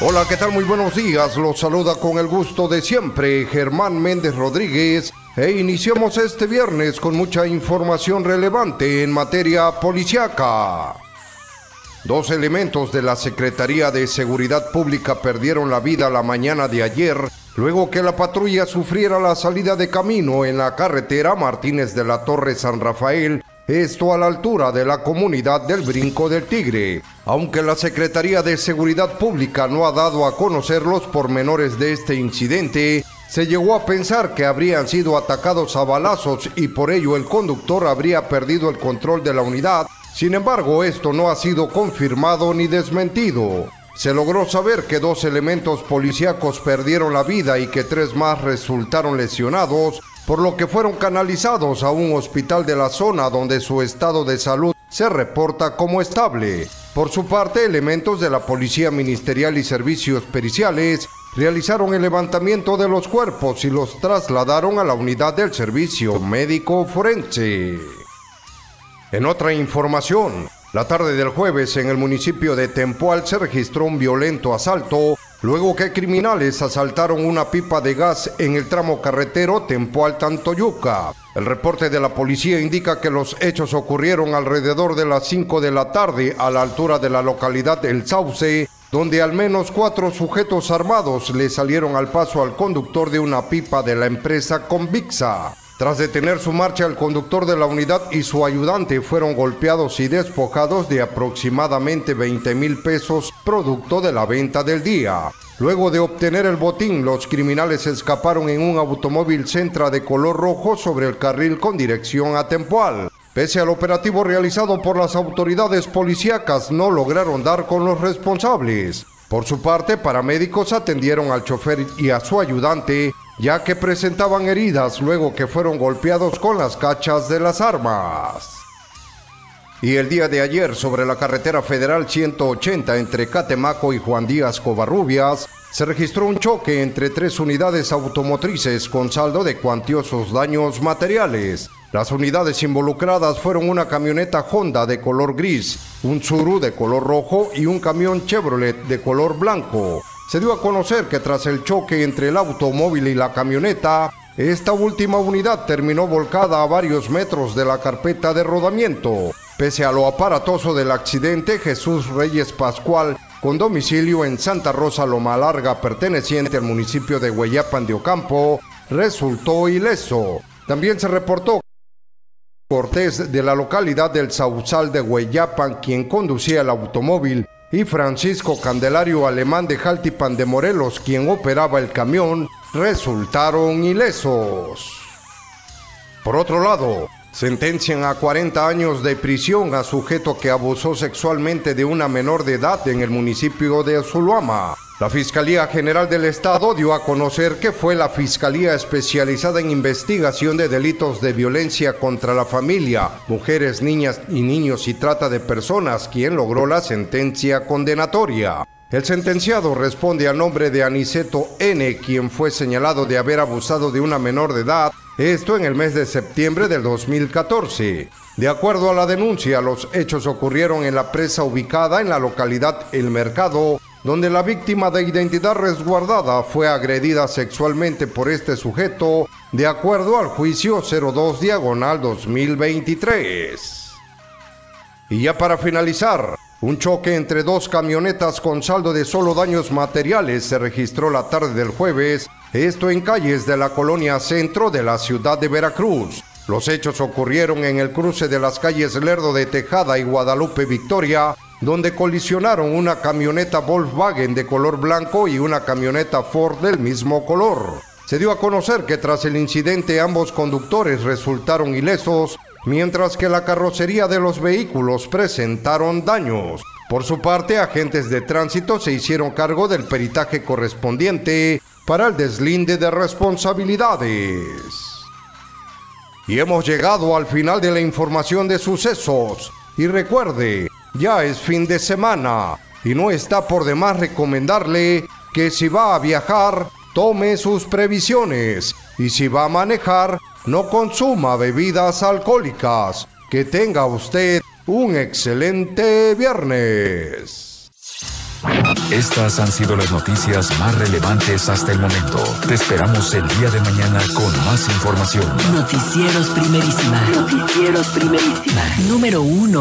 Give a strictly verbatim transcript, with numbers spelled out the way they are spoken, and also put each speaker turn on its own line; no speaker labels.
Hola, ¿qué tal? Muy buenos días. Los saluda con el gusto de siempre Germán Méndez Rodríguez e iniciamos este viernes con mucha información relevante en materia policiaca. Dos elementos de la Secretaría de Seguridad Pública perdieron la vida la mañana de ayer, luego que la patrulla sufriera la salida de camino en la carretera Martínez de la Torre San Rafael, esto a la altura de la comunidad del Brinco del Tigre. Aunque la Secretaría de Seguridad Pública no ha dado a conocer los pormenores de este incidente, se llegó a pensar que habrían sido atacados a balazos y por ello el conductor habría perdido el control de la unidad. Sin embargo, esto no ha sido confirmado ni desmentido. Se logró saber que dos elementos policíacos perdieron la vida y que tres más resultaron lesionados, por lo que fueron canalizados a un hospital de la zona donde su estado de salud se reporta como estable. Por su parte, elementos de la Policía Ministerial y Servicios Periciales realizaron el levantamiento de los cuerpos y los trasladaron a la unidad del Servicio Médico Forense. En otra información, la tarde del jueves en el municipio de Tempoal se registró un violento asalto luego que criminales asaltaron una pipa de gas en el tramo carretero Tempoal-Tantoyuca. El reporte de la policía indica que los hechos ocurrieron alrededor de las cinco de la tarde a la altura de la localidad El Sauce, donde al menos cuatro sujetos armados le salieron al paso al conductor de una pipa de la empresa Convixa. Tras detener su marcha, el conductor de la unidad y su ayudante fueron golpeados y despojados de aproximadamente veinte mil pesos, producto de la venta del día. Luego de obtener el botín, los criminales escaparon en un automóvil Sentra de color rojo sobre el carril con dirección a Tempoal. Pese al operativo realizado por las autoridades policíacas, no lograron dar con los responsables. Por su parte, paramédicos atendieron al chofer y a su ayudante, ya que presentaban heridas luego que fueron golpeados con las cachas de las armas. Y el día de ayer, sobre la carretera federal ciento ochenta entre Catemaco y Juan Díaz Covarrubias, se registró un choque entre tres unidades automotrices con saldo de cuantiosos daños materiales. Las unidades involucradas fueron una camioneta Honda de color gris, un Tsuru de color rojo y un camión Chevrolet de color blanco. Se dio a conocer que tras el choque entre el automóvil y la camioneta, esta última unidad terminó volcada a varios metros de la carpeta de rodamiento. Pese a lo aparatoso del accidente, Jesús Reyes Pascual, con domicilio en Santa Rosa Loma Larga, perteneciente al municipio de Hueyapan de Ocampo, resultó ileso. También se reportó Cortés, de la localidad del Sausal de Hueyapan, quien conducía el automóvil, y Francisco Candelario Alemán de Jaltipan de Morelos, quien operaba el camión, resultaron ilesos. Por otro lado, sentencian a cuarenta años de prisión a sujeto que abusó sexualmente de una menor de edad en el municipio de Zuluama. La Fiscalía General del Estado dio a conocer que fue la Fiscalía Especializada en Investigación de Delitos de Violencia contra la Familia, Mujeres, Niñas y Niños y Trata de Personas quien logró la sentencia condenatoria. El sentenciado responde a nombre de Aniceto N., quien fue señalado de haber abusado de una menor de edad, esto en el mes de septiembre del dos mil catorce. De acuerdo a la denuncia, los hechos ocurrieron en la presa ubicada en la localidad El Mercado, donde la víctima de identidad resguardada fue agredida sexualmente por este sujeto, de acuerdo al juicio cero dos diagonal dos mil veintitrés. Y ya para finalizar, un choque entre dos camionetas con saldo de solo daños materiales se registró la tarde del jueves, esto en calles de la colonia Centro de la ciudad de Veracruz. Los hechos ocurrieron en el cruce de las calles Lerdo de Tejada y Guadalupe Victoria, donde colisionaron una camioneta Volkswagen de color blanco y una camioneta Ford del mismo color. Se dio a conocer que tras el incidente ambos conductores resultaron ilesos, mientras que la carrocería de los vehículos presentaron daños. Por su parte, agentes de tránsito se hicieron cargo del peritaje correspondiente para el deslinde de responsabilidades. Y hemos llegado al final de la información de sucesos. Y recuerde, ya es fin de semana y no está por demás recomendarle que si va a viajar, tome sus previsiones y si va a manejar, no consuma bebidas alcohólicas. Que tenga usted un excelente viernes.
Estas han sido las noticias más relevantes hasta el momento. Te esperamos el día de mañana con más información.
Noticieros Primerísima. Noticieros Primerísima. Número uno.